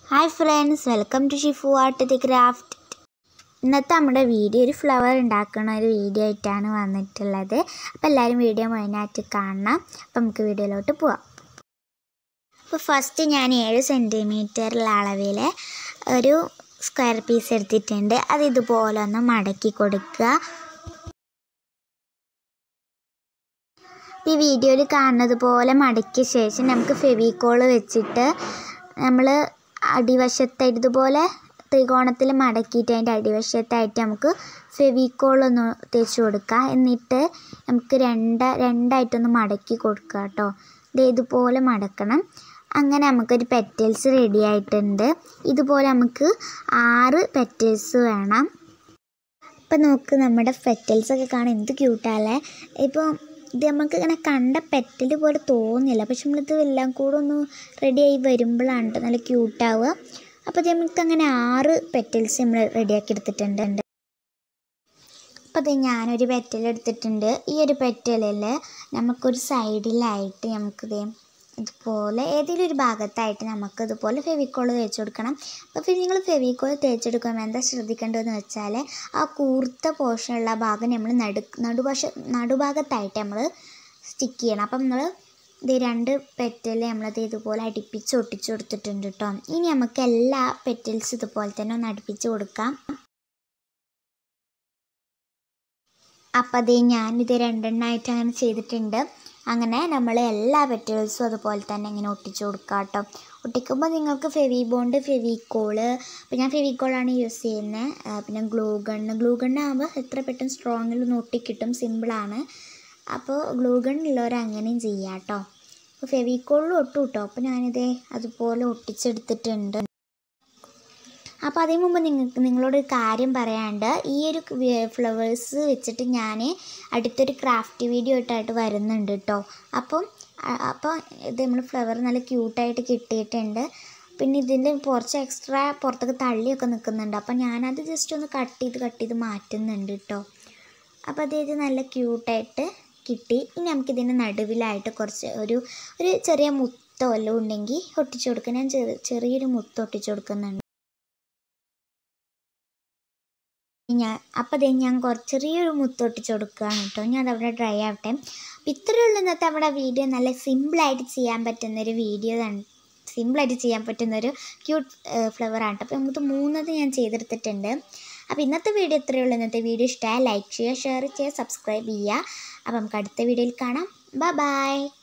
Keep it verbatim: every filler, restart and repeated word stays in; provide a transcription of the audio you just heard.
Hi friends, welcome to Shifu art the craft. ഇന്നത്തെ നമ്മുടെ video ഒരു ഫ്ലവർ ഉണ്ടാക്കുന്ന ഒരു വീഡിയോ ആയിട്ടാണ് വന്നിട്ടുള്ളത്. അപ്പോൾ എല്ലാവരും വീഡിയോ മുഴുവനായിട്ട് കാണണം. അപ്പോൾ നമുക്ക് വീഡിയോയിലോട്ട് പോവാം. അപ്പോൾ ഫസ്റ്റ് ഞാൻ ഏഴ് സെൻറ്റിമീറ്ററിലുള്ള അളവിൽ ഒരു സ്ക്വയർ പീസ് എടുത്തിട്ടുണ്ട്. അത് ഇതുപോലെ ഒന്ന് മടക്കി കൊടുക്കുക. ഈ വീഡിയോയിൽ കാണുന്നത് പോലെ മടക്കിയ ശേഷം നമുക്ക് ഫെവിക്കോൾ വെച്ചിട്ട് നമ്മൾ അടിവശത്തായിട്ട് ഇതുപോലെ ത്രികോണത്തിൽ മടക്കിയിട്ട് അതിൻ്റെ അടിവശത്തായിട്ട് നമുക്ക് ഫെവിക്കോളൊന്ന് തേച്ച് കൊടുക്കുക. എന്നിട്ട് നമുക്ക് രണ്ട് രണ്ടായിട്ടൊന്ന് മടക്കി കൊടുക്കുക കേട്ടോ. ഇത് ഇതുപോലെ മടക്കണം. അങ്ങനെ നമുക്കൊരു പെറ്റൽസ് റെഡി ആയിട്ടുണ്ട്. ഇതുപോലെ നമുക്ക് ആറ് പെറ്റൽസ് വേണം. ഇപ്പം നോക്ക്, നമ്മുടെ പെറ്റൽസൊക്കെ കാണാൻ എന്ത് ക്യൂട്ടാല്ലേ. ഇപ്പോൾ ഇത് നമുക്ക് ഇങ്ങനെ കണ്ട പെറ്റൽ പോലെ തോന്നില്ല, പക്ഷെ നമ്മളിത് എല്ലാം കൂടെ ഒന്ന് റെഡിയായി വരുമ്പോഴാണ് നല്ല ക്യൂട്ടാവുക. അപ്പോൾ ഇത് നമുക്ക് അങ്ങനെ ആറ് പെറ്റൽസ് നമ്മൾ റെഡിയാക്കി എടുത്തിട്ടുണ്ട്. അപ്പോൾ ഇത് ഞാനൊരു പെറ്റൽ എടുത്തിട്ടുണ്ട്. ഈ ഒരു പെറ്റലിൽ നമുക്കൊരു സൈഡിലായിട്ട് നമുക്കിത് ഇതുപോലെ ഏതെങ്കിലും ഒരു ഭാഗത്തായിട്ട് നമുക്ക് ഇതുപോലെ ഫെവിക്കോൾ തേച്ച് കൊടുക്കണം. അപ്പോൾ നിങ്ങൾ ഫെവിക്കോൾ തേച്ചെടുക്കുമ്പോൾ എന്താ ശ്രദ്ധിക്കേണ്ടതെന്ന് വെച്ചാൽ ആ കൂർത്ത പോർഷനുള്ള ഭാഗം നമ്മൾ നടു നടുവശ നടുഭാഗത്തായിട്ട് നമ്മൾ സ്റ്റിക്ക് ചെയ്യണം. അപ്പം നമ്മൾ ഇത് രണ്ട് പെറ്റൽ നമ്മളത് ഇതുപോലെ അടുപ്പിച്ച് ഒട്ടിച്ച് കൊടുത്തിട്ടുണ്ട് കേട്ടോ. ഇനി നമുക്ക് എല്ലാ പെറ്റൽസ് ഇതുപോലെ തന്നെ ഒന്ന് അടുപ്പിച്ച് കൊടുക്കാം. അപ്പം അതേ ഞാനിത് രണ്ടെണ്ണമായിട്ട് അങ്ങനെ ചെയ്തിട്ടുണ്ട്. അങ്ങനെ നമ്മൾ എല്ലാ പെറ്റൽസും അതുപോലെ തന്നെ ഇങ്ങനെ ഒട്ടിച്ച് കൊടുക്കുക കേട്ടോ. ഒട്ടിക്കുമ്പോൾ നിങ്ങൾക്ക് ഫെവി ബോണ്ട്, ഫെവിക്കോള്, അപ്പോൾ ഞാൻ ഫെവിക്കോളാണ് യൂസ് ചെയ്യുന്നത്. പിന്നെ ഗ്ലൂ ഗണ്ണ് ഗ്ലൂ ഗണ്ണാകുമ്പോൾ എത്ര പെട്ടെന്ന് സ്ട്രോങ്ങിലൊന്ന് ഒട്ടിക്കിട്ടും, സിമ്പിളാണ്. അപ്പോൾ ഗ്ലൂ ഗണ്ണുള്ളവർ അങ്ങനെയും ചെയ്യാം കേട്ടോ. അപ്പോൾ ഫെവിക്കോളിലും ഒട്ടും കേട്ടോ. അപ്പോൾ ഞാനിത് അതുപോലെ ഒട്ടിച്ചെടുത്തിട്ടുണ്ട്. അപ്പോൾ അതിന് മുമ്പ് നിങ്ങൾക്ക് നിങ്ങളോടൊരു കാര്യം പറയാണ്ട്, ഈ ഒരു ഫ്ലവേഴ്സ് വെച്ചിട്ട് ഞാൻ അടുത്തൊരു ക്രാഫ്റ്റ് വീഡിയോ ഇട്ടായിട്ട് വരുന്നുണ്ട് കേട്ടോ. അപ്പം അപ്പോൾ ഇത് നമ്മൾ ഫ്ലവർ നല്ല ക്യൂട്ടായിട്ട് കിട്ടിയിട്ടുണ്ട്. പിന്നെ ഇതിൻ്റെ കുറച്ച് എക്സ്ട്രാ പുറത്തൊക്കെ തള്ളിയൊക്കെ നിൽക്കുന്നുണ്ട്. അപ്പം ഞാനത് ജസ്റ്റ് ഒന്ന് കട്ട് ചെയ്ത് കട്ട് ചെയ്ത് മാറ്റുന്നുണ്ട് കേട്ടോ. അപ്പോൾ അത് നല്ല ക്യൂട്ടായിട്ട് കിട്ടി. ഇനി നമുക്കിതിൻ്റെ നടുവിലായിട്ട് കുറച്ച് ഒരു ഒരു ചെറിയ മുത്തോ വല്ലതും ഉണ്ടെങ്കിൽ ഒട്ടിച്ചു കൊടുക്കുക. ഞാൻ ചെറിയ ചെറിയൊരു മുത്ത് ഒട്ടിച്ചു കൊടുക്കുന്നുണ്ട് ഞാൻ. അപ്പോൾ അതേ ഞാൻ കുറച്ച് ചെറിയൊരു മുത്ത് ഒട്ടിച്ച് കൊടുക്കുകയാണ് കേട്ടോ. ഞാൻ അതവിടെ ഡ്രൈ ആവട്ടെ. അപ്പോൾ ഇത്രയേ ഉള്ളൂ ഇന്നത്തെ നമ്മുടെ വീഡിയോ. നല്ല സിമ്പിളായിട്ട് ചെയ്യാൻ പറ്റുന്നൊരു വീഡിയോ ആണ്, സിമ്പിളായിട്ട് ചെയ്യാൻ പറ്റുന്നൊരു ക്യൂട്ട് ഫ്ലവറാണ് കേട്ടോ. അപ്പോൾ നമുക്ക് മൂന്നത് ഞാൻ ചെയ്തെടുത്തിട്ടുണ്ട്. അപ്പോൾ ഇന്നത്തെ വീഡിയോ ഇത്രയേ ഉള്ളൂ. ഇന്നത്തെ വീഡിയോ ഇഷ്ടമായ ലൈക്ക് ചെയ്യുക, ഷെയർ ചെയ്യുക, സബ്സ്ക്രൈബ് ചെയ്യുക. അപ്പോൾ നമുക്ക് അടുത്ത വീഡിയോയിൽ കാണാം. Bye by.